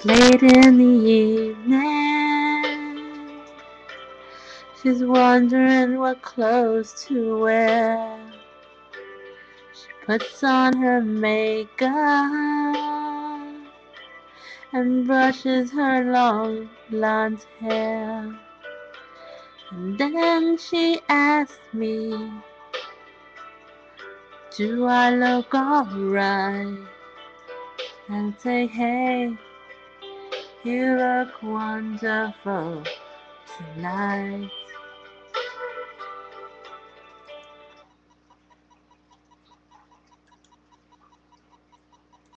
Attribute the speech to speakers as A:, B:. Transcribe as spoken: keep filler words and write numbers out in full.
A: Late in the evening, she's wondering what clothes to wear. She puts on her makeup and brushes her long blonde hair. And then she asks me, do I look alright? And say, hey, you look wonderful tonight.